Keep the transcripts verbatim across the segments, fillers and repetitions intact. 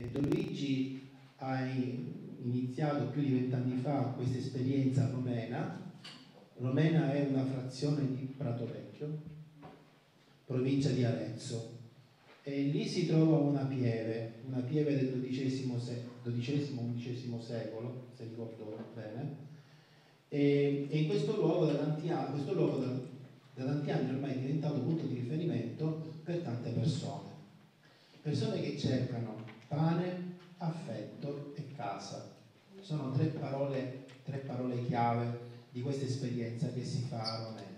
E Don Luigi ha iniziato più di vent'anni fa questa esperienza a Romena. Romena è una frazione di Prato Vecchio, provincia di Arezzo, e lì si trova una pieve, una pieve del dodicesimo undicesimo secolo, se ricordo bene, e, e in questo luogo da tanti anni, questo luogo da, da tanti anni ormai è diventato punto di riferimento per tante persone, persone che cercano pane, affetto e casa. Sono tre parole, tre parole chiave di questa esperienza che si fa a Romena.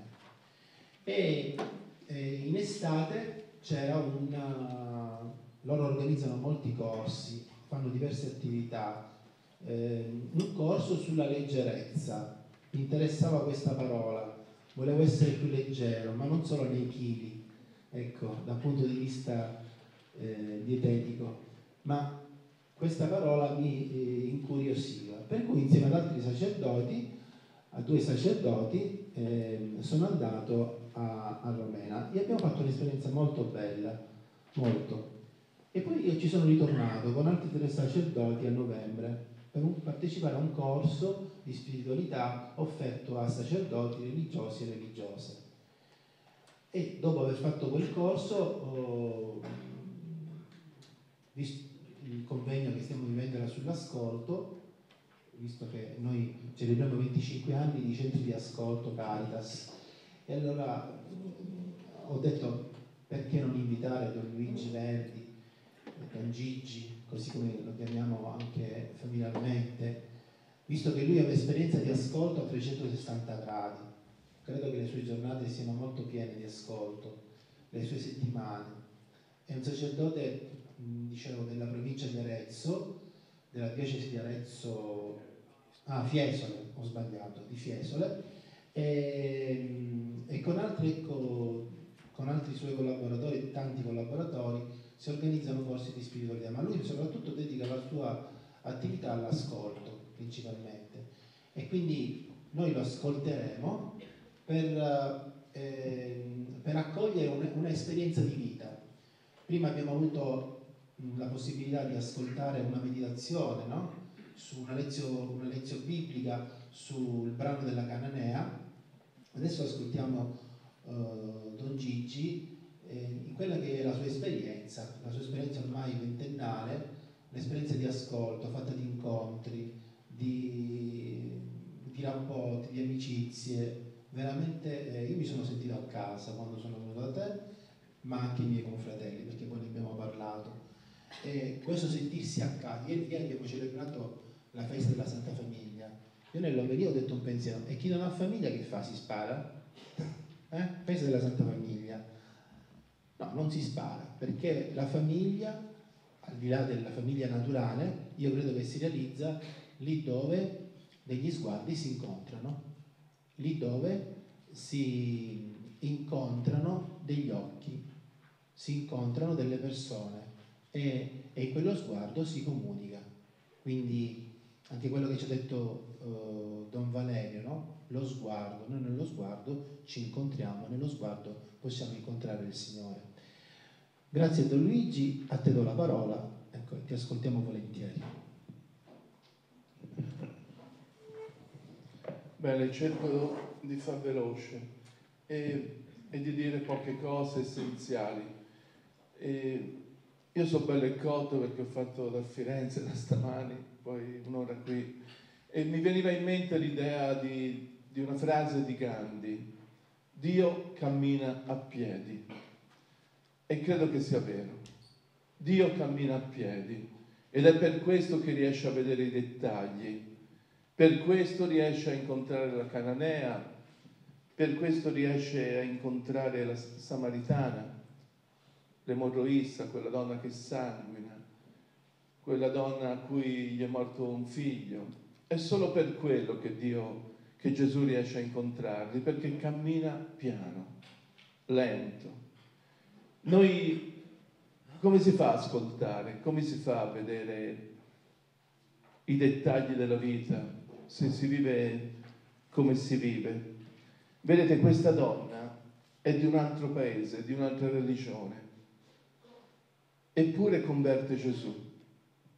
E eh, in estate c'era una... loro organizzano molti corsi, fanno diverse attività, eh, un corso sulla leggerezza. Mi interessava questa parola, volevo essere più leggero, ma non solo nei chili, ecco, dal punto di vista eh, dietetico, ma questa parola mi eh, incuriosiva. Per cui insieme ad altri sacerdoti, a due sacerdoti, eh, sono andato a, a Romena e abbiamo fatto un'esperienza molto bella, molto. E poi io ci sono ritornato con altri tre sacerdoti a novembre per un, partecipare a un corso di spiritualità offerto a sacerdoti religiosi e religiose. E dopo aver fatto quel corso, oh, visto il convegno che stiamo vivendo era sull'ascolto, visto che noi celebriamo venticinque anni di centri di ascolto Caritas, e allora ho detto perché non invitare Don Luigi Verdi, Don Gigi, così come lo chiamiamo anche familiarmente, visto che lui ha un'esperienza di ascolto a trecentosessanta gradi. Credo che le sue giornate siano molto piene di ascolto, le sue settimane. È un sacerdote, dicevo, della provincia di Arezzo, della diocesi di Arezzo, ah, Fiesole, ho sbagliato, di Fiesole, e, e con altri, ecco, con altri suoi collaboratori, tanti collaboratori, si organizzano corsi di spiritualità, ma lui soprattutto dedica la sua attività all'ascolto, principalmente. E quindi noi lo ascolteremo per, eh, per accogliere un'esperienza di vita. Prima abbiamo avuto la possibilità di ascoltare una meditazione, no? Su una lezione, una lezione biblica sul brano della Cananea. Adesso ascoltiamo uh, Don Gigi eh, in quella che è la sua esperienza, la sua esperienza ormai ventennale, un'esperienza di ascolto fatta di incontri, di, di rapporti, di amicizie. Veramente eh, io mi sono sentito a casa quando sono venuto da te, ma anche i miei confratelli, perché poi ne abbiamo parlato. E questo sentirsi a casa, ieri, ieri abbiamo celebrato la festa della Santa Famiglia. Io nell'omelia ho detto un pensiero: e chi non ha famiglia che fa? Si spara? Eh? Festa della Santa Famiglia. No, non si spara, perché la famiglia, al di là della famiglia naturale, io credo che si realizza lì dove degli sguardi si incontrano, lì dove si incontrano degli occhi, si incontrano delle persone e, e in quello sguardo si comunica. Quindi anche quello che ci ha detto uh, Don Valerio, no? Lo sguardo, noi nello sguardo ci incontriamo, nello sguardo possiamo incontrare il Signore. Grazie Don Luigi, a te do la parola, ecco, ti ascoltiamo volentieri. Bene, cerco di far veloce e, e di dire poche cose essenziali. E io sono bello e cotto perché ho fatto da Firenze da stamani, poi un'ora qui, e mi veniva in mente l'idea di, di una frase di Gandhi: Dio cammina a piedi. E credo che sia vero. Dio cammina a piedi ed è per questo che riesce a vedere i dettagli. Per questo riesce a incontrare la Cananea, per questo riesce a incontrare la Samaritana, l'emorroissa, quella donna che sanguina, quella donna a cui gli è morto un figlio. È solo per quello che Dio, che Gesù riesce a incontrarli, perché cammina piano, lento. Noi, come si fa a ascoltare? Come si fa a vedere i dettagli della vita se si vive come si vive? Vedete, questa donna è di un altro paese, di un'altra religione, eppure converte Gesù.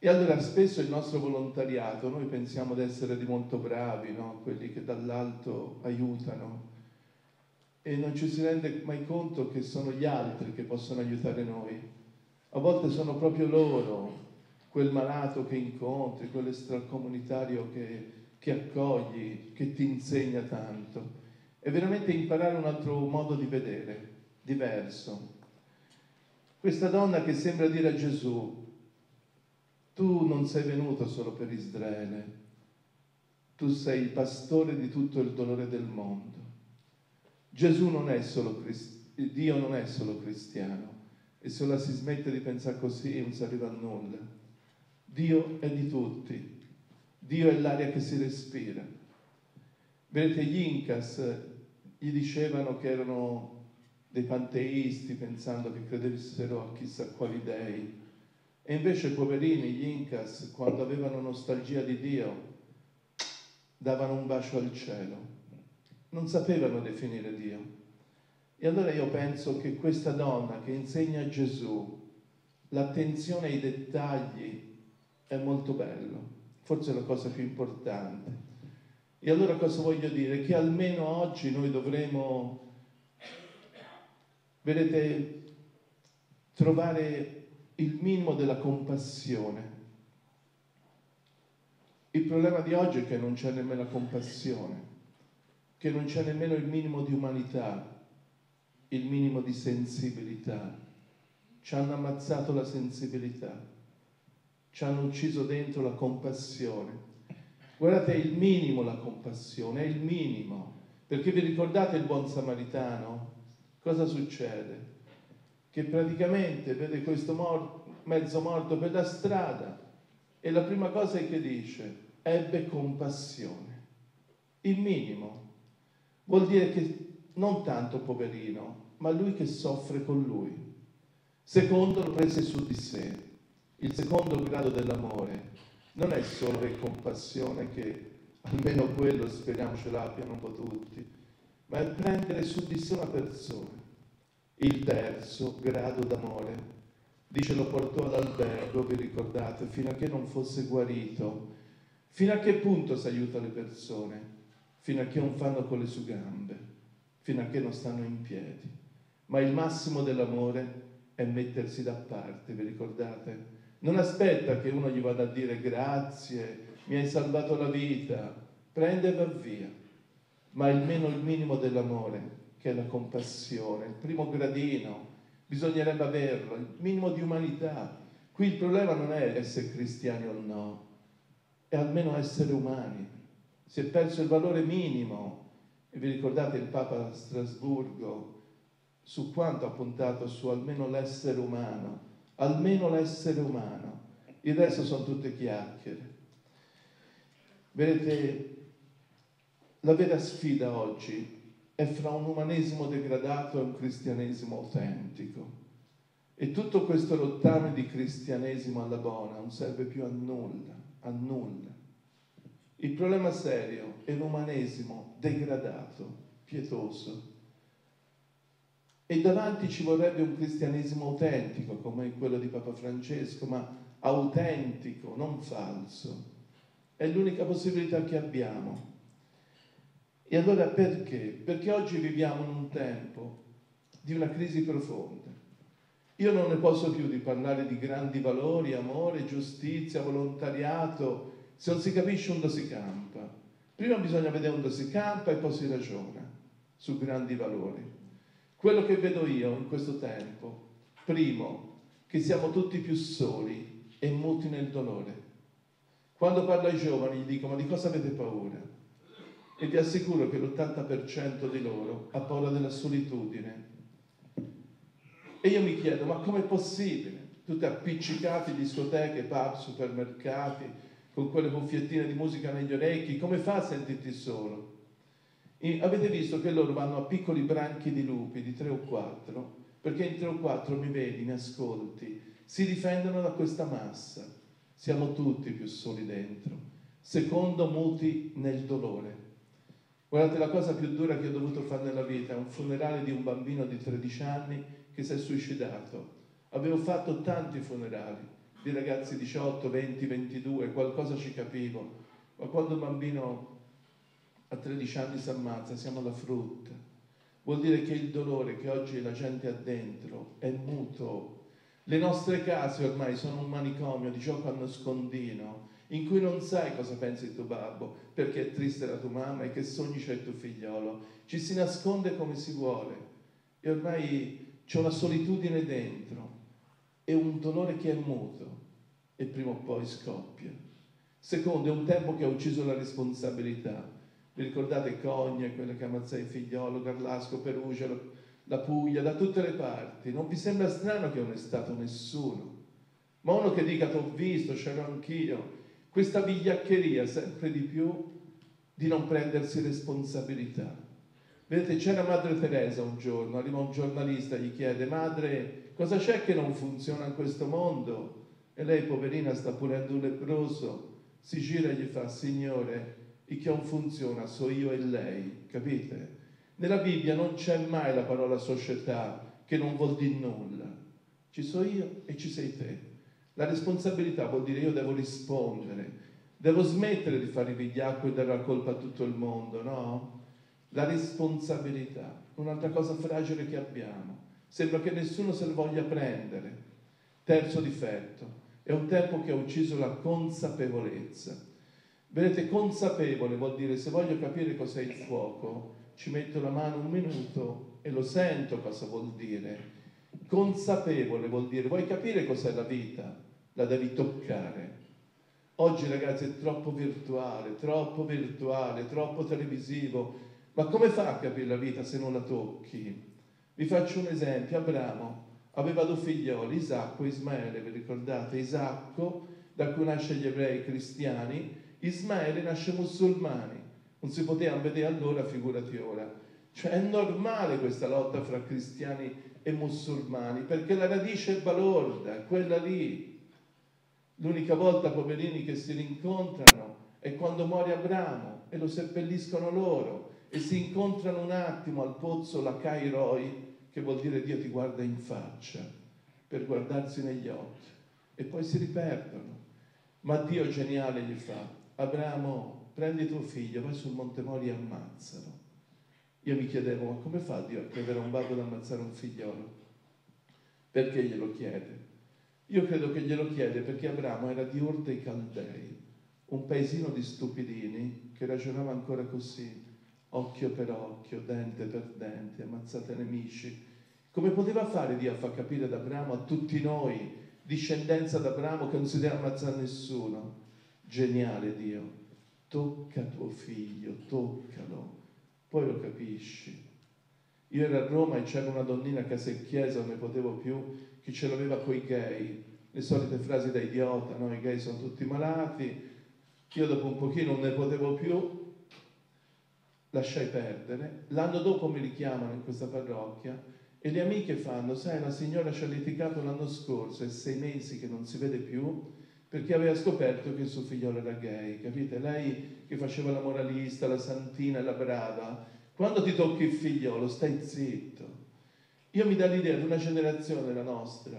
E allora spesso il nostro volontariato, noi pensiamo di essere di molto bravi, no? Quelli che dall'alto aiutano, e non ci si rende mai conto che sono gli altri che possono aiutare noi. A volte sono proprio loro, quel malato che incontri, quell'extracomunitario che, che accogli, che ti insegna tanto. È veramente imparare un altro modo di vedere, diverso. Questa donna che sembra dire a Gesù: tu non sei venuto solo per Israele, tu sei il pastore di tutto il dolore del mondo. Gesù non è solo cristiano, Dio non è solo cristiano, e se la si smette di pensare così non si arriva a nulla. Dio è di tutti, Dio è l'aria che si respira. Vedete, gli Incas gli dicevano che erano dei panteisti, pensando che credessero a chissà quali dei. E invece, poverini, gli Incas, quando avevano nostalgia di Dio, davano un bacio al cielo. Non sapevano definire Dio. E allora io penso che questa donna che insegna a Gesù l'attenzione ai dettagli è molto bello, forse è la cosa più importante. E allora cosa voglio dire? Che almeno oggi noi dovremo, vedete, trovare il minimo della compassione. Il problema di oggi è che non c'è nemmeno la compassione, che non c'è nemmeno il minimo di umanità, il minimo di sensibilità. Ci hanno ammazzato la sensibilità, ci hanno ucciso dentro la compassione. Guardate, è il minimo la compassione, è il minimo. Perché vi ricordate il buon samaritano? Cosa succede? Che praticamente vede questo mor- mezzo morto per la strada e la prima cosa è che dice: ebbe compassione. Il minimo. Vuol dire che non tanto poverino, ma lui che soffre con lui. Secondo, lo prese su di sé. Il secondo grado dell'amore non è solo avere compassione, che almeno quello speriamo ce l'abbiano un po' tutti, ma è prendere su di sé una persona. Il terzo grado d'amore, dice, lo portò all'albergo, vi ricordate, fino a che non fosse guarito. Fino a che punto si aiuta le persone? Fino a che non fanno con le sue gambe, fino a che non stanno in piedi. Ma il massimo dell'amore è mettersi da parte, vi ricordate? Non aspetta che uno gli vada a dire grazie, mi hai salvato la vita, prende e va via. Ma almeno il minimo dell'amore, che è la compassione, il primo gradino, bisognerebbe averlo, il minimo di umanità. Qui il problema non è essere cristiani o no, è almeno essere umani. Si è perso il valore minimo. E vi ricordate il Papa a Strasburgo su quanto ha puntato su almeno l'essere umano, almeno l'essere umano. Il resto sono tutte chiacchiere. Vedete, la vera sfida oggi è fra un umanesimo degradato e un cristianesimo autentico. E tutto questo lottame di cristianesimo alla buona non serve più a nulla, a nulla. Il problema serio è l'umanesimo degradato, pietoso. E davanti ci vorrebbe un cristianesimo autentico, come quello di Papa Francesco, ma autentico, non falso. È l'unica possibilità che abbiamo. E allora perché? Perché oggi viviamo in un tempo di una crisi profonda. Io non ne posso più di parlare di grandi valori, amore, giustizia, volontariato, se non si capisce dove si campa. Prima bisogna vedere dove si campa e poi si ragiona su grandi valori. Quello che vedo io in questo tempo, primo, che siamo tutti più soli e muti nel dolore. Quando parlo ai giovani gli dico: ma di cosa avete paura? E vi assicuro che l'ottanta per cento di loro ha paura della solitudine. E io mi chiedo: ma com'è possibile? Tutti appiccicati, discoteche, pub, supermercati, con quelle cuffiettine di musica negli orecchi, come fa a sentirti solo? E avete visto che loro vanno a piccoli branchi di lupi, di tre o quattro, perché in tre o quattro mi vedi, mi ascolti, si difendono da questa massa. Siamo tutti più soli dentro. Secondo, muti nel dolore. Guardate, la cosa più dura che ho dovuto fare nella vita è un funerale di un bambino di tredici anni che si è suicidato. Avevo fatto tanti funerali, di ragazzi diciotto, venti, ventidue, qualcosa ci capivo, ma quando un bambino a tredici anni si ammazza, siamo alla frutta. Vuol dire che il dolore che oggi la gente ha dentro è muto. Le nostre case ormai sono un manicomio di gioco a nascondino, in cui non sai cosa pensi di tuo babbo, perché è triste la tua mamma e che sogni c'è il tuo figliolo. Ci si nasconde come si vuole e ormai c'è una solitudine dentro e un dolore che è muto e prima o poi scoppia. Secondo, è un tempo che ha ucciso la responsabilità. Vi ricordate Cogne, quella che ammazza il figliolo, Carlasco, Perugia, la Puglia, da tutte le parti? Non vi sembra strano che non è stato nessuno? Ma uno che dica t'ho visto, c'ero anch'io, questa vigliaccheria sempre di più di non prendersi responsabilità. Vedete, c'era Madre Teresa un giorno, arriva un giornalista, gli chiede: madre, cosa c'è che non funziona in questo mondo? E lei, poverina, sta pulendo un leproso, si gira e gli fa: signore, il che non funziona so io e lei, capite? Nella Bibbia non c'è mai la parola società, che non vuol dire nulla. Ci so io e ci sei te. La responsabilità vuol dire io devo rispondere, devo smettere di fare i vigliacco e dare la colpa a tutto il mondo, no? La responsabilità, un'altra cosa fragile che abbiamo. Sembra che nessuno se lo voglia prendere. Terzo difetto, è un tempo che ha ucciso la consapevolezza. Vedete, consapevole vuol dire se voglio capire cos'è il fuoco, ci metto la mano un minuto e lo sento cosa vuol dire. Consapevole vuol dire vuoi capire cos'è la vita? La devi toccare. Oggi, ragazzi, è troppo virtuale, troppo virtuale, troppo televisivo. Ma come fa a capire la vita se non la tocchi? Vi faccio un esempio. Abramo aveva due figlioli, Isacco e Ismaele, vi ricordate? Isacco, da cui nasce gli ebrei cristiani, Ismaele nasce musulmani. Non si poteva vedere allora, figurati ora. Cioè è normale questa lotta fra cristiani e musulmani, perché la radice è balorda, è quella lì. L'unica volta, poverini, che si rincontrano è quando muore Abramo e lo seppelliscono loro e si incontrano un attimo al pozzo Lacai Roi, che vuol dire Dio ti guarda in faccia, per guardarsi negli occhi, e poi si riperdono. Ma Dio geniale gli fa: Abramo, prendi tuo figlio, vai sul Monte Moria e ammazzalo. Io mi chiedevo: ma come fa Dio a chiedere a un babbo ad ammazzare un figliolo? Perché glielo chiede? Io credo che glielo chiede perché Abramo era di Ur dei Caldei, un paesino di stupidini che ragionava ancora così: occhio per occhio, dente per dente, ammazzate nemici. Come poteva fare Dio a far capire ad Abramo, a tutti noi, discendenza d'Abramo, che non si deve ammazzare nessuno? Geniale Dio, tocca tuo figlio, toccalo, poi lo capisci. Io ero a Roma e c'era una donnina a casa in chiesa, non ne potevo più, che ce l'aveva coi gay, le solite frasi da idiota, no? I gay sono tutti malati. Io dopo un pochino non ne potevo più, lasciai perdere. L'anno dopo mi richiamano in questa parrocchia e le amiche fanno: sai, la signora ci ha litigato l'anno scorso, è sei mesi che non si vede più, perché aveva scoperto che il suo figliolo era gay, capite? Lei che faceva la moralista, la santina, la brava, quando ti tocchi il figliolo stai zitto. Io mi dà l'idea di una generazione, la nostra,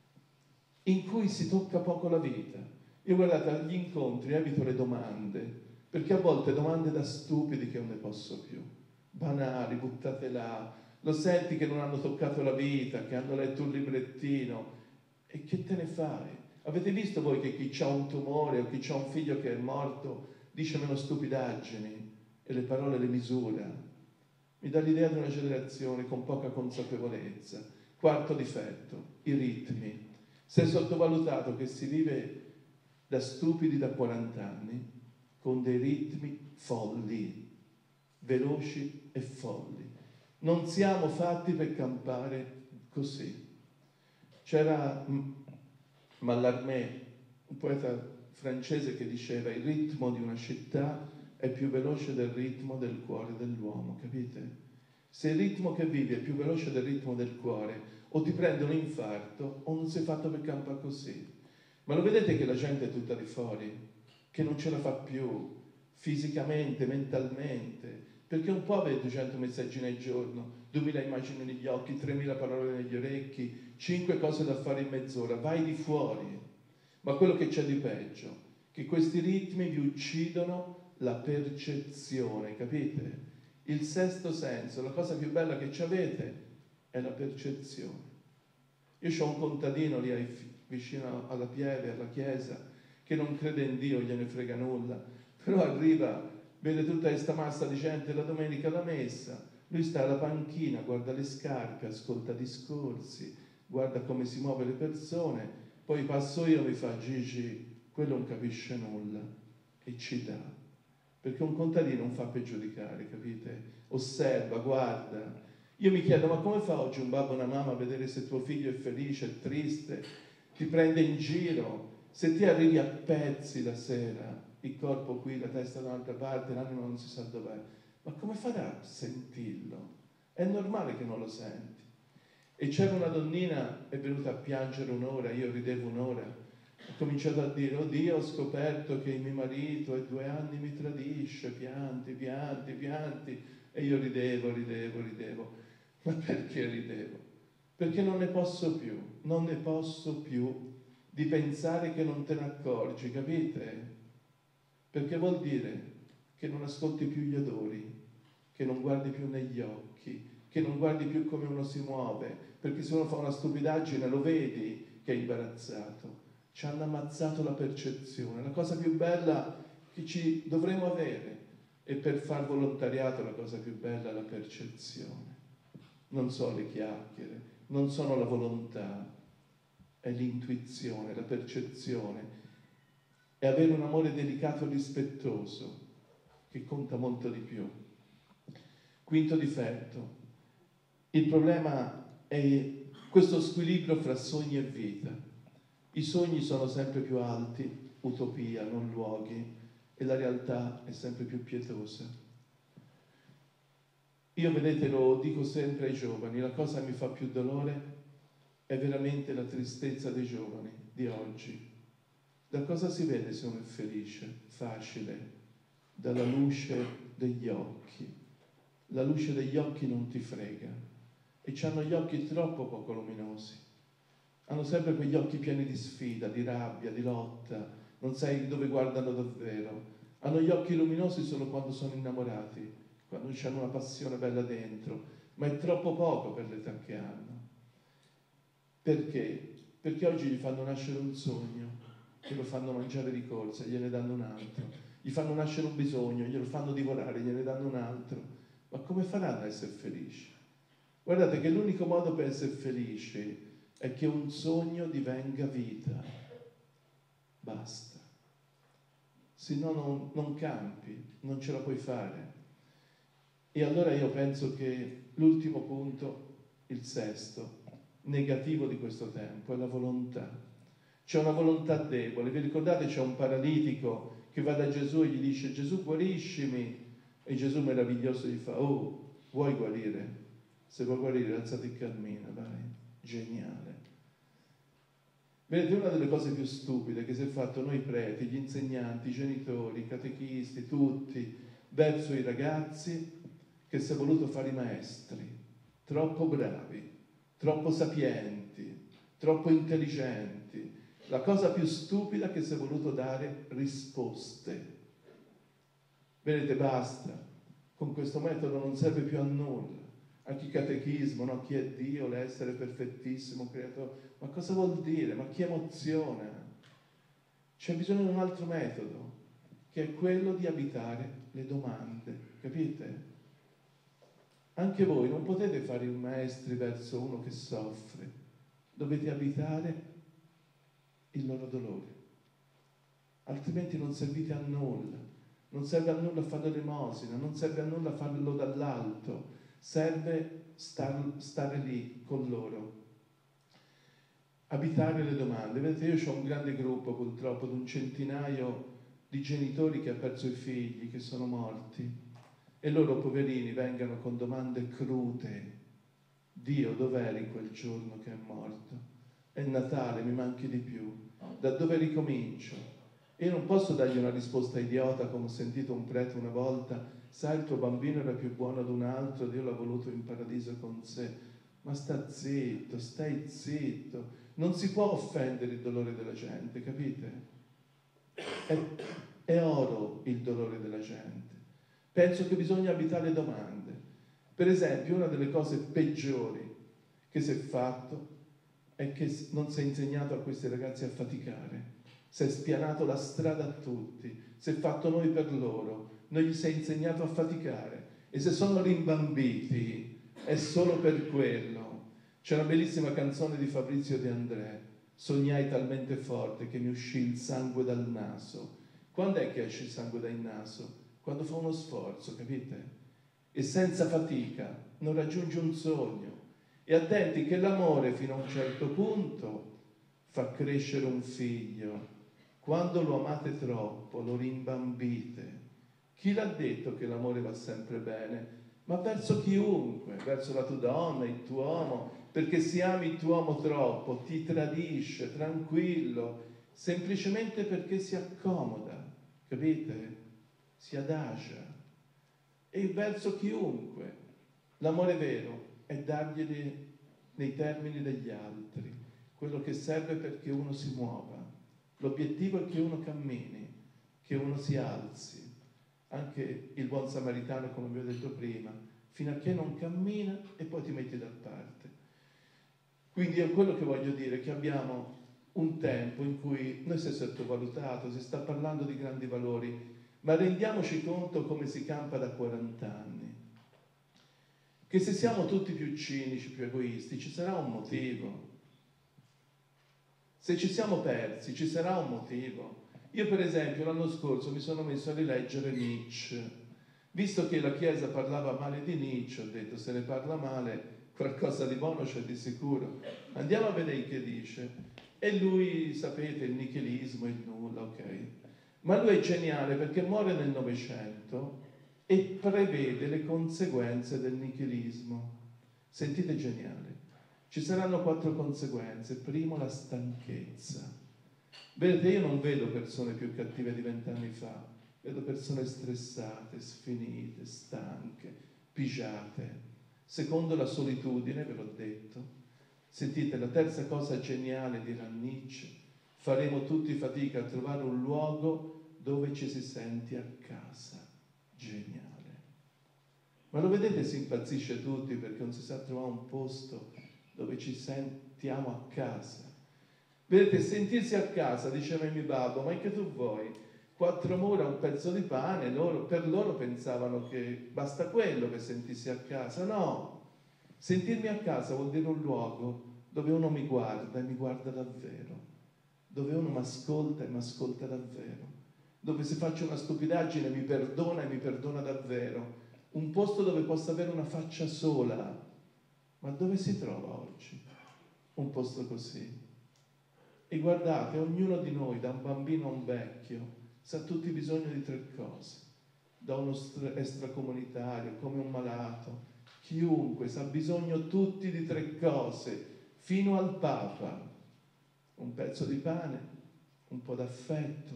in cui si tocca poco la vita. Io, guardate, agli incontri evito le domande, perché a volte domande da stupidi che non ne posso più, banali, buttate là, lo senti che non hanno toccato la vita, che hanno letto un librettino, e che te ne fai? Avete visto voi che chi ha un tumore o chi ha un figlio che è morto dice meno stupidaggini e le parole le misura? Mi dà l'idea di una generazione con poca consapevolezza. Quarto difetto, i ritmi. Si è sottovalutato che si vive da stupidi da quaranta anni con dei ritmi folli, veloci e folli. Non siamo fatti per campare così. C'era Mallarmé, un poeta francese, che diceva: il ritmo di una città è più veloce del ritmo del cuore dell'uomo, capite? Se il ritmo che vivi è più veloce del ritmo del cuore, o ti prende un infarto o non sei fatto per campare così. Ma lo vedete che la gente è tutta di fuori, che non ce la fa più, fisicamente, mentalmente, perché un po' avere duecento messaggi nel giorno, duemila immagini negli occhi, tremila parole negli orecchi, cinque cose da fare in mezz'ora, vai di fuori. Ma quello che c'è di peggio, che questi ritmi vi uccidono la percezione, capite? Il sesto senso, la cosa più bella che ci avete è la percezione. Io ho un contadino lì vicino alla pieve, alla chiesa, che non crede in Dio, gliene frega nulla, però arriva, vede tutta questa massa di gente la domenica alla messa, lui sta alla panchina, guarda le scarpe, ascolta discorsi, guarda come si muove le persone, poi passo io e mi fa: Gigi, quello non capisce nulla, e ci dà. Perché un contadino non fa per giudicare, capite? Osserva, guarda. Io mi chiedo, ma come fa oggi un babbo e una mamma a vedere se tuo figlio è felice, è triste, ti prende in giro? Se ti arrivi a pezzi la sera, il corpo qui, la testa da un'altra parte, l'anima non si sa dov'è, ma come farà a sentirlo? È normale che non lo senti. E c'era una donnina, è venuta a piangere un'ora, io ridevo un'ora, ho cominciato a dire: oh Dio, ho scoperto che mio marito è due anni mi tradisce, pianti, pianti, pianti, e io ridevo, ridevo, ridevo. Ma perché ridevo? Perché non ne posso più, non ne posso più di pensare che non te ne accorgi, capite? Perché vuol dire che non ascolti più gli odori, che non guardi più negli occhi, che non guardi più come uno si muove, perché se uno fa una stupidaggine lo vedi che è imbarazzato. Ci hanno ammazzato la percezione. La cosa più bella che ci dovremo avere, e per far volontariato la cosa più bella è la percezione. Non sono le chiacchiere, non sono la volontà, è l'intuizione, la percezione, è avere un amore delicato e rispettoso che conta molto di più. Quinto difetto, il problema è questo squilibrio fra sogni e vita. I sogni sono sempre più alti, utopia, non luoghi, e la realtà è sempre più pietosa. Io, vedete, lo dico sempre ai giovani, la cosa che mi fa più dolore è veramente la tristezza dei giovani di oggi. Da cosa si vede se uno è felice? Facile, dalla luce degli occhi. La luce degli occhi non ti frega, e hanno gli occhi troppo poco luminosi. Hanno sempre quegli occhi pieni di sfida, di rabbia, di lotta, non sai dove guardano davvero. Hanno gli occhi luminosi solo quando sono innamorati, quando hanno una passione bella dentro, ma è troppo poco per l'età che hanno. Perché? Perché oggi gli fanno nascere un sogno, glielo fanno mangiare di corsa, gliene danno un altro. Gli fanno nascere un bisogno, glielo fanno divorare, gliene danno un altro. Ma come faranno a essere felici? Guardate che l'unico modo per essere felici è che un sogno divenga vita. Basta. Se no non, non campi, non ce la puoi fare. E allora io penso che l'ultimo punto, il sesto, negativo di questo tempo, è la volontà. C'è una volontà debole. Vi ricordate, c'è un paralitico che va da Gesù e gli dice: Gesù, guariscimi. E Gesù meraviglioso gli fa: oh, vuoi guarire? Se vuoi guarire, alzati e cammina, vai. Geniale. Vedete, una delle cose più stupide che si è fatto noi preti, gli insegnanti, i genitori, i catechisti, tutti, verso i ragazzi, che si è voluto fare i maestri, troppo bravi, troppo sapienti, troppo intelligenti. La cosa più stupida è che si è voluto dare risposte. Vedete, basta. Con questo metodo non serve più a nulla. Anche il catechismo, no? Chi è Dio, l'essere perfettissimo, creatore. Ma cosa vuol dire? Ma chi emoziona? C'è bisogno di un altro metodo, che è quello di abitare le domande, capite? Anche voi non potete fare i maestri verso uno che soffre, dovete abitare il loro dolore, altrimenti non servite a nulla, non serve a nulla fare l'elemosina, non serve a nulla farlo dall'alto, serve star, stare lì con loro. Abitare le domande. Vedete, io ho un grande gruppo purtroppo di un centinaio di genitori che hanno perso i figli, che sono morti, e loro poverini vengono con domande crute. Dio, dov'eri quel giorno che è morto? È Natale, mi manchi di più. Da dove ricomincio? E io non posso dargli una risposta idiota, come ho sentito un prete una volta: sai, il tuo bambino era più buono di un altro, Dio l'ha voluto in paradiso con sé. Ma sta zitto, stai zitto. Non si può offendere il dolore della gente, capite? È, è oro il dolore della gente. Penso che bisogna abitare le domande. Per esempio, una delle cose peggiori che si è fatto è che non si è insegnato a questi ragazzi a faticare. Si è spianato la strada a tutti, si è fatto noi per loro, non gli si è insegnato a faticare. E se sono rimbambiti è solo per quello. C'è una bellissima canzone di Fabrizio De André, sognai talmente forte che mi uscì il sangue dal naso. Quando è che esce il sangue dal naso? Quando fa uno sforzo, capite? E senza fatica non raggiunge un sogno. E attenti che l'amore fino a un certo punto fa crescere un figlio. Quando lo amate troppo, lo rimbambite. Chi l'ha detto che l'amore va sempre bene? Ma verso chiunque, verso la tua donna, il tuo uomo, perché se ami il tuo uomo troppo, ti tradisce, tranquillo, semplicemente perché si accomoda, capite? Si adagia. E verso chiunque. L'amore vero è darglieli nei termini degli altri, quello che serve perché uno si muova. L'obiettivo è che uno cammini, che uno si alzi. Anche il buon samaritano, come vi ho detto prima, fino a che non cammina e poi ti metti da parte. Quindi è quello che voglio dire, che abbiamo un tempo in cui noi si è sottovalutato, si sta parlando di grandi valori, ma rendiamoci conto come si campa da quaranta anni. Che se siamo tutti più cinici, più egoisti, ci sarà un motivo. Se ci siamo persi, ci sarà un motivo. Io per esempio l'anno scorso mi sono messo a rileggere Nietzsche. Visto che la Chiesa parlava male di Nietzsche, ho detto se ne parla male, qualcosa di buono c'è di sicuro. Andiamo a vedere che dice. E lui, sapete, il nichilismo, il nulla, ok. Ma lui è geniale perché muore nel Novecento e prevede le conseguenze del nichilismo. Sentite, geniale. Ci saranno quattro conseguenze. Primo, la stanchezza. Vedete, io non vedo persone più cattive di vent'anni fa, vedo persone stressate, sfinite, stanche, pigiate. Secondo, la solitudine, ve l'ho detto. Sentite, la terza cosa geniale, dirà Nietzsche, faremo tutti fatica a trovare un luogo dove ci si senti a casa. Geniale. Ma lo vedete, si impazzisce tutti perché non si sa trovare un posto dove ci sentiamo a casa. Vedete, sentirsi a casa, diceva mio babbo, ma che tu vuoi? Quattro mura, un pezzo di pane, loro, per loro pensavano che basta quello per sentirsi a casa. No, sentirmi a casa vuol dire un luogo dove uno mi guarda e mi guarda davvero, dove uno mi ascolta e mi ascolta davvero, dove se faccio una stupidaggine mi perdona e mi perdona davvero, un posto dove posso avere una faccia sola. Ma dove si trova oggi un posto così? E guardate, ognuno di noi, da un bambino a un vecchio, sa tutti bisogno di tre cose. Da uno extracomunitario, come un malato, chiunque sa bisogno tutti di tre cose, fino al Papa. Un pezzo di pane, un po' d'affetto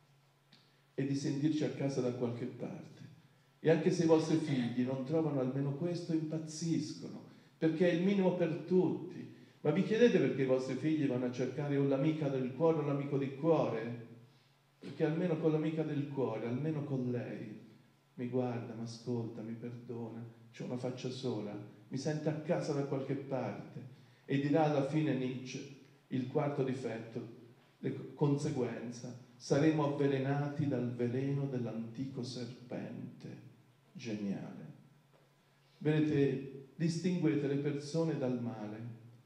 e di sentirci a casa da qualche parte. E anche se i vostri figli non trovano almeno questo, impazziscono, perché è il minimo per tutti. Ma vi chiedete perché i vostri figli vanno a cercare o l'amica del cuore o l'amico di cuore? Perché almeno con l'amica del cuore, almeno con lei, mi guarda, mi ascolta, mi perdona, c'è una faccia sola, mi sente a casa da qualche parte. E dirà alla fine Nietzsche, il quarto difetto, le conseguenza, saremo avvelenati dal veleno dell'antico serpente. Geniale. Vedete, distinguete le persone dal male.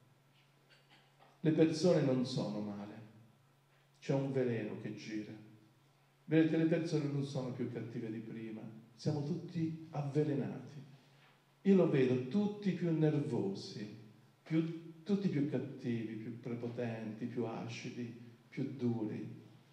Le persone non sono male, c'è un veleno che gira. Vedete, le persone non sono più cattive di prima, siamo tutti avvelenati. Io lo vedo tutti più nervosi, più, tutti più cattivi, più prepotenti, più acidi, più duri.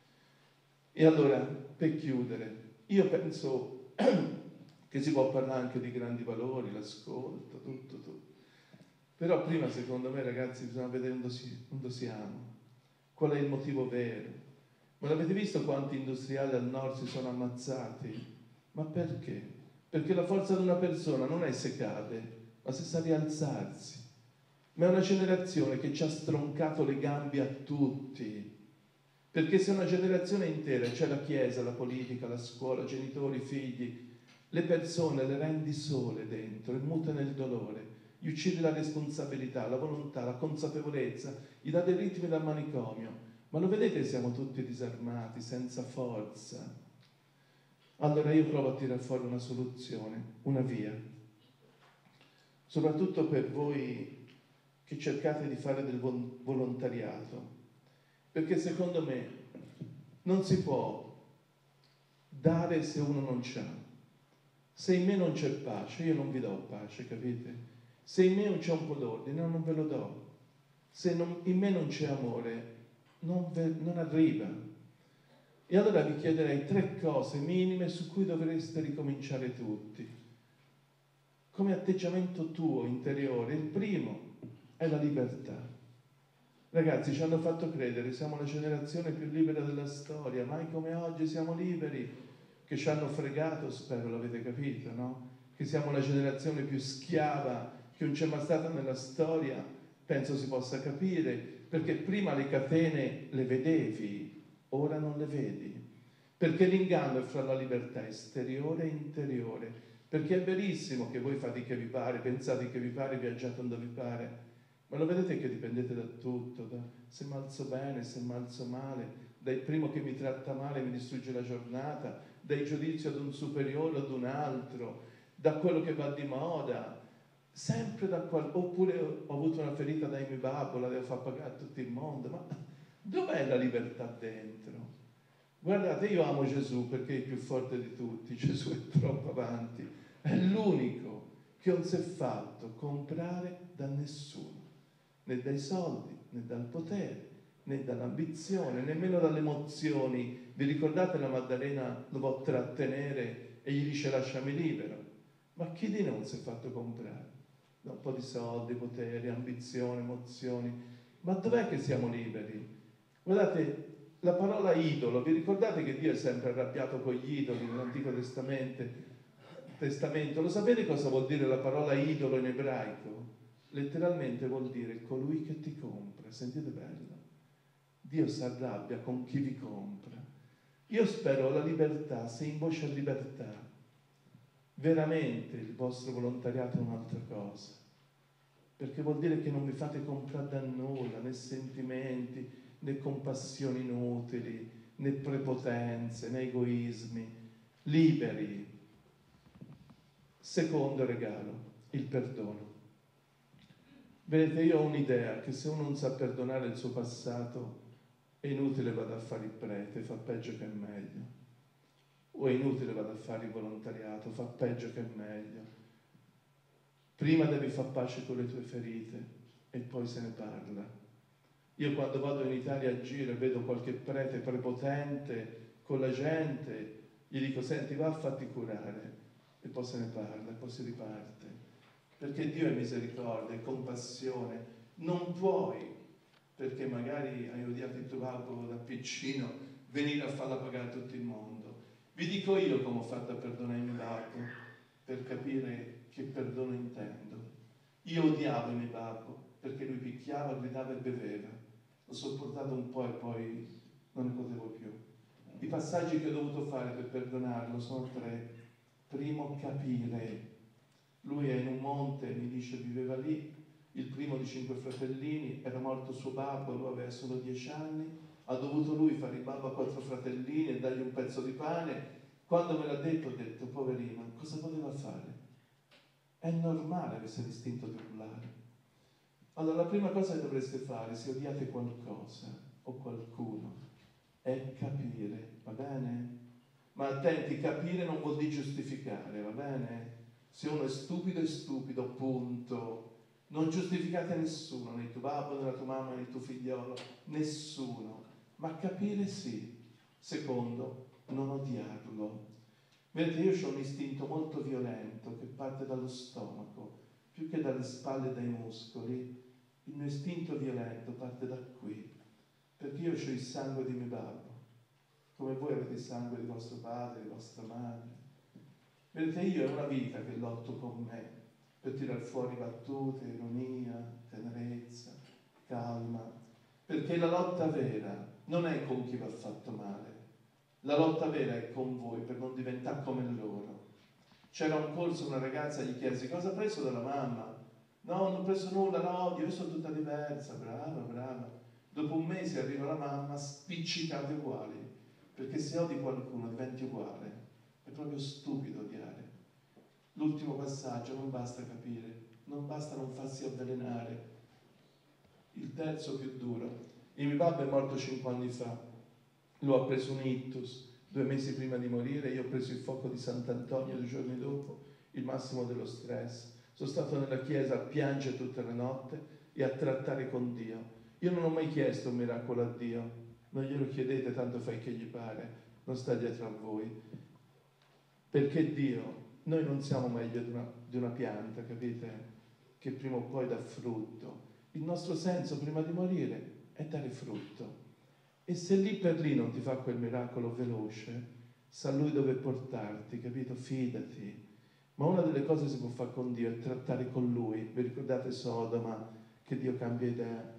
E allora, per chiudere, io penso che si può parlare anche di grandi valori, l'ascolto, tutto, tutto. Però prima, secondo me, ragazzi, bisogna vedere dove siamo, qual è il motivo vero. Ma l'avete visto quanti industriali al nord si sono ammazzati? Ma perché? Perché la forza di una persona non è se cade, ma se sa rialzarsi. ma è una generazione che ci ha stroncato le gambe a tutti. Perché se una generazione intera, c'è la Chiesa, la politica, la scuola, genitori, figli, le persone le rendi sole dentro e mute nel dolore, gli uccidi la responsabilità, la volontà, la consapevolezza, gli date ritmi dal manicomio. Ma lo vedete, siamo tutti disarmati, senza forza. Allora io provo a tirare fuori una soluzione, una via. Soprattutto per voi che cercate di fare del volontariato. Perché secondo me non si può dare se uno non c'ha. Se in me non c'è pace, io non vi do pace, capite? Se in me non c'è un po' d'ordine, non ve lo do. Se non, in me non c'è amore, non, ve, non arriva. E allora vi chiederei tre cose minime su cui dovreste ricominciare tutti. Come atteggiamento tuo interiore. Il primo è la libertà. Ragazzi, ci hanno fatto credere, siamo la generazione più libera della storia, mai come oggi siamo liberi, che ci hanno fregato, spero l'avete capito, no? Che siamo la generazione più schiava che non c'è mai stata nella storia, penso si possa capire, perché prima le catene le vedevi, ora non le vedi, perché l'inganno è fra la libertà esteriore e interiore, perché è verissimo che voi fate che vi pare, pensate che vi pare, viaggiate dove vi pare, ma lo vedete che dipendete da tutto, da se m'alzo bene, se m'alzo male, dal primo che mi tratta male e mi distrugge la giornata, dai giudizi ad un superiore o ad un altro, da quello che va di moda, sempre da qual... oppure ho avuto una ferita dai miei babbo, la devo far pagare a tutto il mondo, ma dov'è la libertà dentro? Guardate, io amo Gesù perché è il più forte di tutti, Gesù è troppo avanti, è l'unico che non si è fatto comprare da nessuno, né dai soldi, né dal potere, né dall'ambizione, nemmeno dalle emozioni. Vi ricordate la Maddalena lo può trattenere e gli dice lasciami libero? Ma chi di noi non si è fatto comprare? Da un po' di soldi, potere, ambizione, emozioni. Ma dov'è che siamo liberi? Guardate, la parola idolo, vi ricordate che Dio è sempre arrabbiato con gli idoli nell'Antico Testamento? Testamento? Lo sapete cosa vuol dire la parola idolo in ebraico? Letteralmente vuol dire colui che ti compra. Sentite bello? Dio si arrabbia con chi vi compra. Io spero la libertà, se in voce a libertà, veramente il vostro volontariato è un'altra cosa, perché vuol dire che non vi fate comprare da nulla, né sentimenti, né compassioni inutili, né prepotenze, né egoismi, liberi. Secondo regalo, il perdono. Vedete, io ho un'idea che se uno non sa perdonare il suo passato è inutile vada a fare il prete, fa peggio che meglio. O è inutile vada a fare il volontariato, fa peggio che meglio. Prima devi far pace con le tue ferite e poi se ne parla. Io quando vado in Italia a giro e vedo qualche prete prepotente con la gente, gli dico senti va a farti curare e poi se ne parla e poi si riparte. Perché Dio è misericordia, è compassione. Non puoi, perché magari hai odiato il tuo babbo da piccino, venire a farla pagare a tutto il mondo. Vi dico io come ho fatto a perdonare il mio babbo, per capire che perdono intendo. Io odiavo il mio babbo, perché lui picchiava, gridava e beveva. L'ho sopportato un po' e poi non ne potevo più. I passaggi che ho dovuto fare per perdonarlo sono tre. Primo, capire. Lui è in un monte, mi dice, viveva lì, il primo di cinque fratellini, era morto suo babbo, lui aveva solo dieci anni, ha dovuto lui fare il babbo a quattro fratellini e dargli un pezzo di pane. Quando me l'ha detto, ho detto, poverino, cosa poteva fare? È normale avesse l'istinto di urlare. Allora, la prima cosa che dovreste fare, se odiate qualcosa o qualcuno, è capire, va bene? Ma attenti, capire non vuol dire giustificare, va bene? Se uno è stupido, è stupido, punto. Non giustificate nessuno, né tuo babbo, né la tua mamma, né il tuo figliolo, nessuno. Ma capire sì. Secondo, non odiarlo. Vedete, io ho un istinto molto violento che parte dallo stomaco, più che dalle spalle e dai muscoli. Il mio istinto violento parte da qui, perché io ho il sangue di mio babbo, come voi avete il sangue di vostro padre, di vostra madre. Vedete, io è una vita che lotto con me, per tirar fuori battute, ironia, tenerezza, calma, perché la lotta vera non è con chi va fatto male, la lotta vera è con voi per non diventare come loro. C'era un corso, una ragazza gli chiese cosa ha preso dalla mamma? No, non ho preso nulla, la odio, io sono tutta diversa, brava, brava. Dopo un mese arriva la mamma, spiccicate uguali, perché se odi qualcuno diventi uguale, è proprio stupido odiare. L'ultimo passaggio, non basta capire, non basta non farsi avvelenare. Il terzo più duro, il mio babbo è morto cinque anni fa, lui ha preso un ictus, due mesi prima di morire, io ho preso il fuoco di Sant'Antonio due giorni dopo, il massimo dello stress. Sono stato nella chiesa a piangere tutta la notte e a trattare con Dio. Io non ho mai chiesto un miracolo a Dio, non glielo chiedete, tanto fai che gli pare, non sta dietro a voi. Perché Dio, noi non siamo meglio di una, di una pianta, capite? Che prima o poi dà frutto. Il nostro senso prima di morire è dare frutto. E se lì per lì non ti fa quel miracolo veloce, sa Lui dove portarti, capito? Fidati. Ma una delle cose che si può fare con Dio è trattare con Lui. Vi ricordate Sodoma, che Dio cambia idea?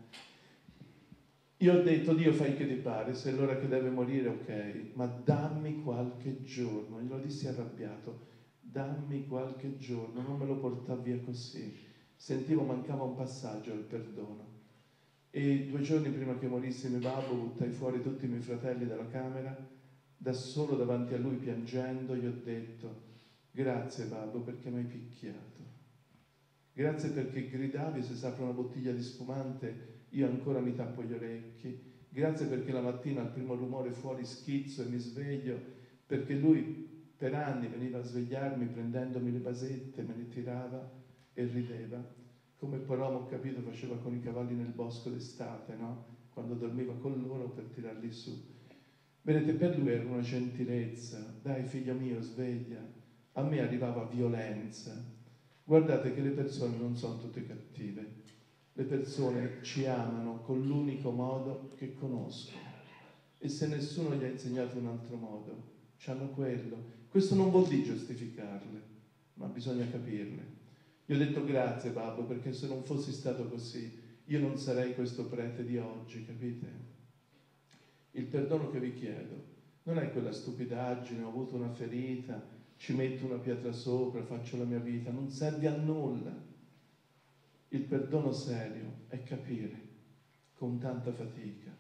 Io ho detto, Dio fai che ti pare, se è l'ora che deve morire, ok, ma dammi qualche giorno. Glielo dissi arrabbiato, dammi qualche giorno, non me lo porta via così. Sentivo mancava un passaggio al perdono. E due giorni prima che morisse mio babbo buttai fuori tutti i miei fratelli dalla camera, da solo davanti a lui piangendo gli ho detto grazie babbo perché mi hai picchiato, grazie perché gridavi se si apre una bottiglia di spumante io ancora mi tappo gli orecchi, grazie perché la mattina al primo rumore fuori schizzo e mi sveglio, perché lui per anni veniva a svegliarmi prendendomi le basette, me le tirava e rideva. Come Paloma, ho capito, faceva con i cavalli nel bosco d'estate, no? Quando dormiva con loro per tirarli su. Vedete, per lui era una gentilezza. Dai, figlio mio, sveglia. A me arrivava violenza. Guardate che le persone non sono tutte cattive. Le persone ci amano con l'unico modo che conoscono. E se nessuno gli ha insegnato un altro modo, c'hanno quello. Questo non vuol dire giustificarle, ma bisogna capirle. Gli ho detto grazie babbo perché se non fossi stato così io non sarei questo prete di oggi, capite? Il perdono che vi chiedo non è quella stupidaggine, ho avuto una ferita, ci metto una pietra sopra, faccio la mia vita, non serve a nulla. Il perdono serio è capire con tanta fatica,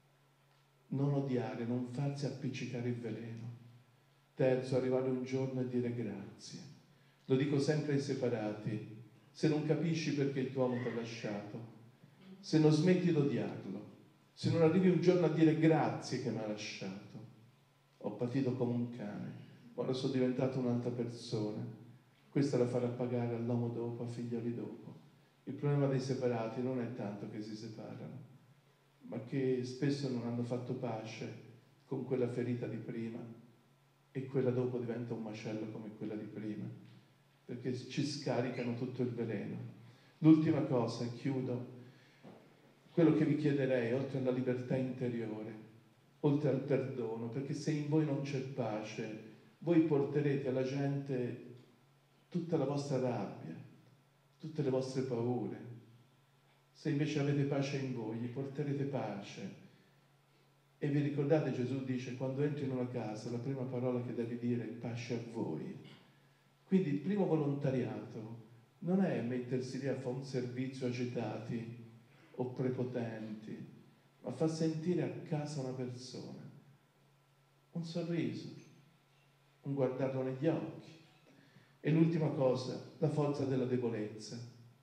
non odiare, non farsi appiccicare il veleno. Terzo, arrivare un giorno e dire grazie. Lo dico sempre ai separati, se non capisci perché il tuo uomo ti ha lasciato, se non smetti di odiarlo, se non arrivi un giorno a dire grazie che mi ha lasciato, ho patito come un cane, ora sono diventato un'altra persona, questa la farà pagare all'uomo dopo, a figlioli dopo. Il problema dei separati non è tanto che si separano, ma che spesso non hanno fatto pace con quella ferita di prima e quella dopo diventa un macello come quella di prima, perché ci scaricano tutto il veleno. L'ultima cosa, e chiudo, quello che vi chiederei, oltre alla libertà interiore, oltre al perdono, perché se in voi non c'è pace, voi porterete alla gente tutta la vostra rabbia, tutte le vostre paure. Se invece avete pace in voi, gli porterete pace. E vi ricordate, Gesù dice, quando entri in una casa, la prima parola che devi dire è pace a voi. Quindi il primo volontariato non è mettersi lì a fare un servizio agitati o prepotenti, ma fa sentire a casa una persona, un sorriso, un guardarlo negli occhi. E l'ultima cosa, la forza della debolezza.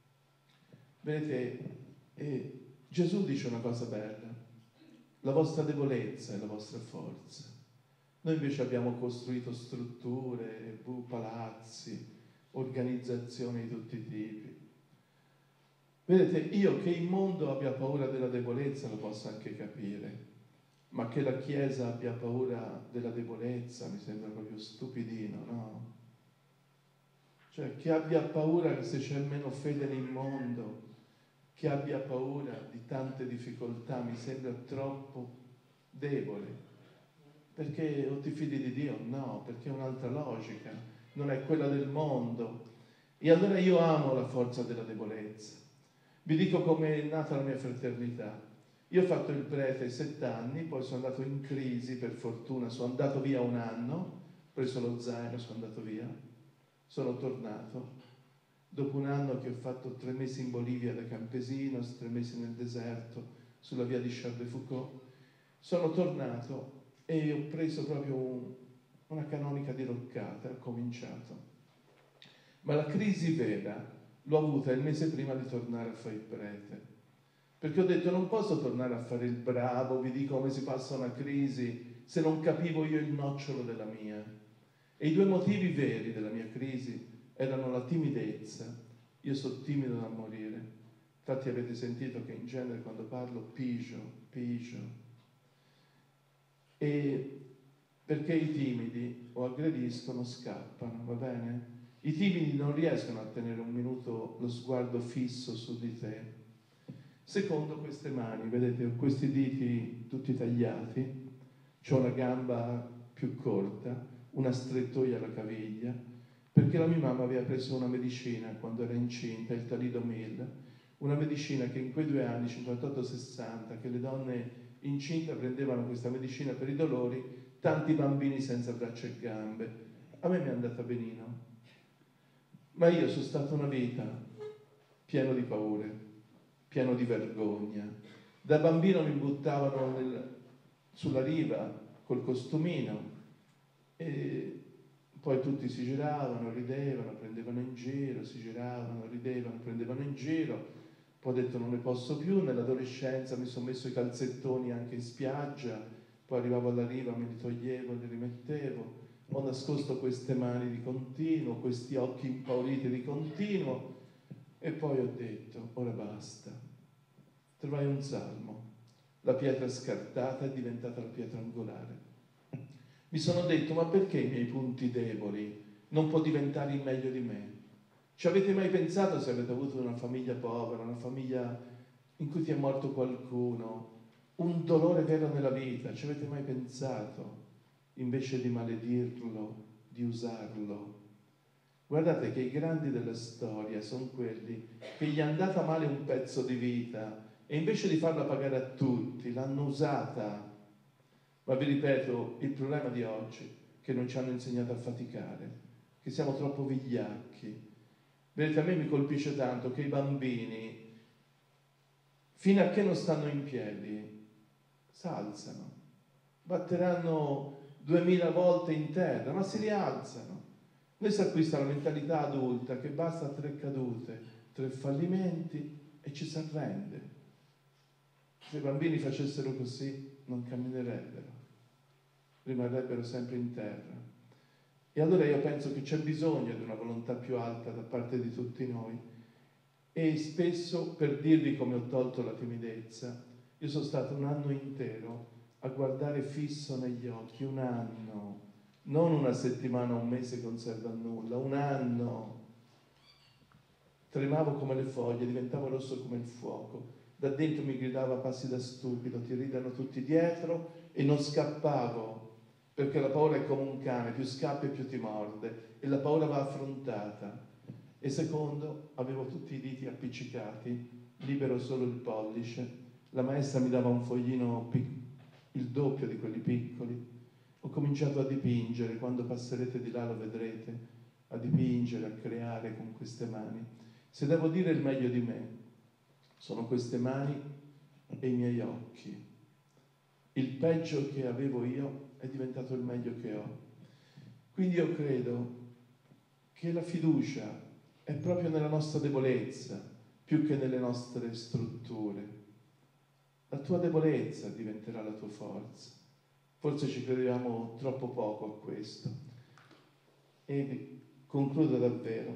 Vedete, eh, Gesù dice una cosa bella, la vostra debolezza è la vostra forza. Noi invece abbiamo costruito strutture, palazzi, organizzazioni di tutti i tipi. Vedete, io che il mondo abbia paura della debolezza lo posso anche capire, ma che la Chiesa abbia paura della debolezza mi sembra proprio stupidino, no? Cioè, che abbia paura che se c'è meno fede nel mondo, che abbia paura di tante difficoltà, mi sembra troppo debole. Perché o ti fidi di Dio? No, perché è un'altra logica, non è quella del mondo. E allora io amo la forza della debolezza. Vi dico come è nata la mia fraternità. Io ho fatto il prete sette anni, poi sono andato in crisi, per fortuna, sono andato via un anno, ho preso lo zaino, sono andato via, sono tornato. Dopo un anno che ho fatto tre mesi in Bolivia da campesino, tre mesi nel deserto, sulla via di Charles de Foucault, sono tornato e ho preso proprio un, una canonica diroccata, ho cominciato. Ma la crisi vera l'ho avuta il mese prima di tornare a fare il prete, perché ho detto non posso tornare a fare il bravo, vi dico come si passa una crisi, se non capivo io il nocciolo della mia. E i due motivi veri della mia crisi erano la timidezza, io sono timido da morire, infatti avete sentito che in genere quando parlo pigio, pigio, e perché i timidi o aggrediscono scappano, va bene? I timidi non riescono a tenere un minuto lo sguardo fisso su di te. Secondo, queste mani, vedete, ho questi diti tutti tagliati, ho la gamba più corta, una strettoia alla caviglia, perché la mia mamma aveva preso una medicina quando era incinta, il talidomid, una medicina che in quei due anni, cinquantotto sessanta, che le donne incinte prendevano questa medicina per i dolori, tanti bambini senza braccia e gambe. A me mi è andata benino. Ma io sono stata una vita pieno di paure, pieno di vergogna. Da bambino mi buttavano nel, sulla riva col costumino e poi tutti si giravano, ridevano, prendevano in giro, si giravano, ridevano, prendevano in giro. Poi ho detto non ne posso più, nell'adolescenza mi sono messo i calzettoni anche in spiaggia, poi arrivavo alla riva, me li toglievo, li rimettevo. Ho nascosto queste mani di continuo, questi occhi impauriti di continuo e poi ho detto, ora basta. Trovai un salmo, la pietra scartata è diventata la pietra angolare. Mi sono detto, ma perché i miei punti deboli non può diventare il meglio di me? Ci avete mai pensato se avete avuto una famiglia povera, una famiglia in cui ti è morto qualcuno, un dolore vero nella vita, ci avete mai pensato? Invece di maledirlo, di usarlo. Guardate che i grandi della storia sono quelli che gli è andata male un pezzo di vita e invece di farla pagare a tutti, l'hanno usata. Ma vi ripeto, il problema di oggi è che non ci hanno insegnato a faticare, che siamo troppo vigliacchi. Vedete, a me mi colpisce tanto che i bambini, fino a che non stanno in piedi, s'alzano, batteranno duemila volte in terra, ma si rialzano. Noi sta qui sta la mentalità adulta che basta tre cadute, tre fallimenti e ci si arrende. Se i bambini facessero così non camminerebbero, rimarrebbero sempre in terra. E allora io penso che c'è bisogno di una volontà più alta da parte di tutti noi. E spesso, per dirvi come ho tolto la timidezza, io sono stato un anno intero a guardare fisso negli occhi, un anno, non una settimana, un mese che non serve a nulla, un anno. Tremavo come le foglie, diventavo rosso come il fuoco. Da dentro mi gridava passi da stupido, ti ridano tutti dietro e non scappavo, perché la paura è come un cane, più scappi e più ti morde e la paura va affrontata. E secondo, avevo tutti i diti appiccicati, libero solo il pollice, la maestra mi dava un foglino piccolo, il doppio di quelli piccoli. Ho cominciato a dipingere, quando passerete di là lo vedrete, a dipingere, a creare con queste mani. Se devo dire il meglio di me, sono queste mani e i miei occhi. Il peggio che avevo io è diventato il meglio che ho. Quindi io credo che la fiducia è proprio nella nostra debolezza, più che nelle nostre strutture. La tua debolezza diventerà la tua forza. Forse ci crediamo troppo poco a questo. E concludo davvero,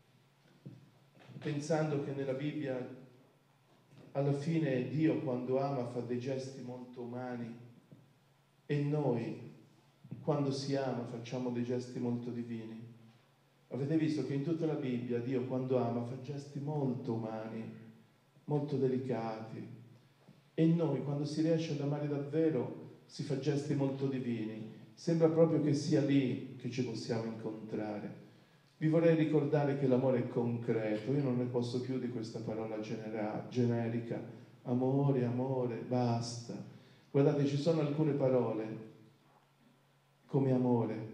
pensando che nella Bibbia alla fine Dio quando ama fa dei gesti molto umani e noi quando si ama facciamo dei gesti molto divini. Avete visto che in tutta la Bibbia Dio quando ama fa gesti molto umani, molto delicati. E noi, quando si riesce ad amare davvero, si fa gesti molto divini. Sembra proprio che sia lì che ci possiamo incontrare. Vi vorrei ricordare che l'amore è concreto, io non ne posso più di questa parola genera- generica, amore, amore, basta. Guardate, ci sono alcune parole come amore,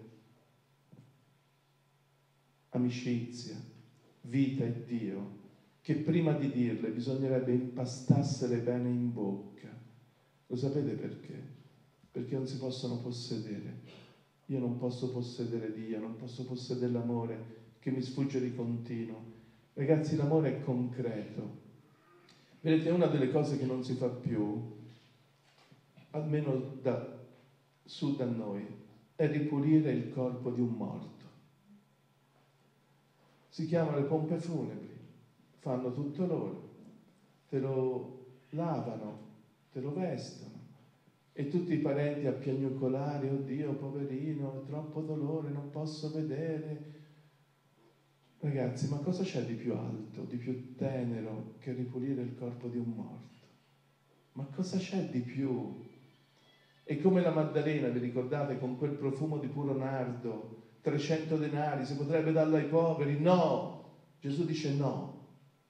amicizia, vita e Dio, che prima di dirle bisognerebbe impastarsele bene in bocca. Lo sapete perché? Perché non si possono possedere. Io non posso possedere Dio, non posso possedere l'amore che mi sfugge di continuo. Ragazzi, l'amore è concreto. Vedete, una delle cose che non si fa più, almeno da su da noi, è ripulire il corpo di un morto. Si chiamano le pompe funebri, fanno tutto loro, te lo lavano, te lo vestono. E tutti i parenti a piagnucolare, oddio, poverino, troppo dolore, non posso vedere. Ragazzi, ma cosa c'è di più alto, di più tenero che ripulire il corpo di un morto? Ma cosa c'è di più? E come la Maddalena, vi ricordate, con quel profumo di puro nardo, trecento denari, si potrebbe darlo ai poveri? No! Gesù dice no.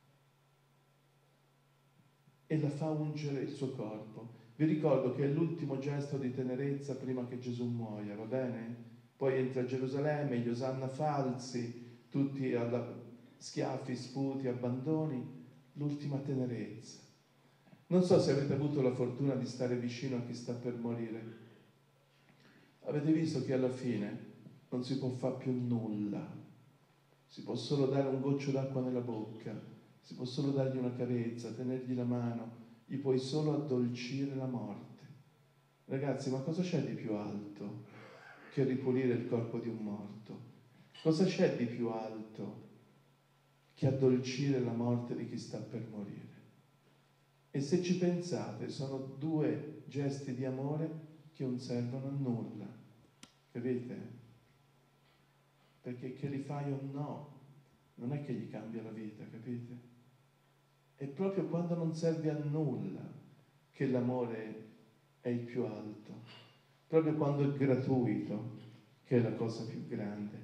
E la fa ungere il suo corpo. Vi ricordo che è l'ultimo gesto di tenerezza prima che Gesù muoia, va bene? Poi entra a Gerusalemme, gli osanna falsi, tutti alla schiaffi, sputi, abbandoni, l'ultima tenerezza. Non so se avete avuto la fortuna di stare vicino a chi sta per morire. Avete visto che alla fine non si può fare più nulla. Si può solo dare un goccio d'acqua nella bocca, si può solo dargli una carezza, tenergli la mano, gli puoi solo addolcire la morte. Ragazzi, ma cosa c'è di più alto che ripulire il corpo di un morto? Cosa c'è di più alto che addolcire la morte di chi sta per morire? E se ci pensate, sono due gesti di amore che non servono a nulla, capite? Perché che li fai o no, non è che gli cambia la vita, capite? È proprio quando non serve a nulla che l'amore è il più alto, proprio quando è gratuito che è la cosa più grande.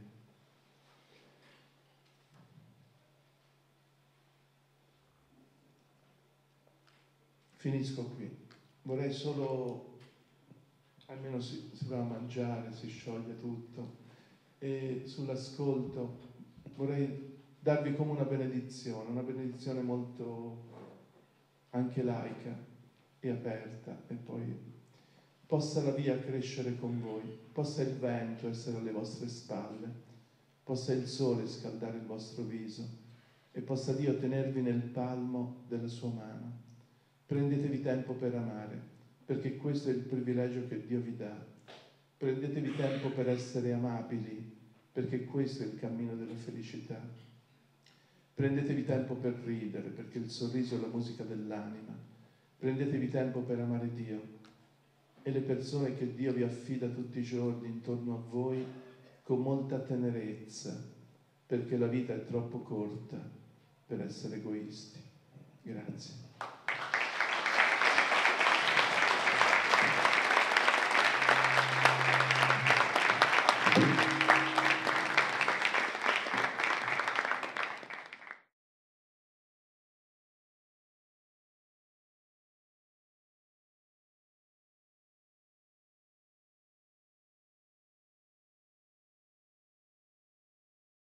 Finisco qui. Vorrei solo, almeno si, si va a mangiare, si scioglie tutto, e sull'ascolto vorrei darvi come una benedizione, una benedizione molto anche laica e aperta, e poi possa la via crescere con voi, possa il vento essere alle vostre spalle, possa il sole scaldare il vostro viso e possa Dio tenervi nel palmo della sua mano. Prendetevi tempo per amare, perché questo è il privilegio che Dio vi dà. Prendetevi tempo per essere amabili, perché questo è il cammino della felicità. Prendetevi tempo per ridere, perché il sorriso è la musica dell'anima. Prendetevi tempo per amare Dio e le persone che Dio vi affida tutti i giorni intorno a voi con molta tenerezza, perché la vita è troppo corta per essere egoisti. Grazie. Thank you.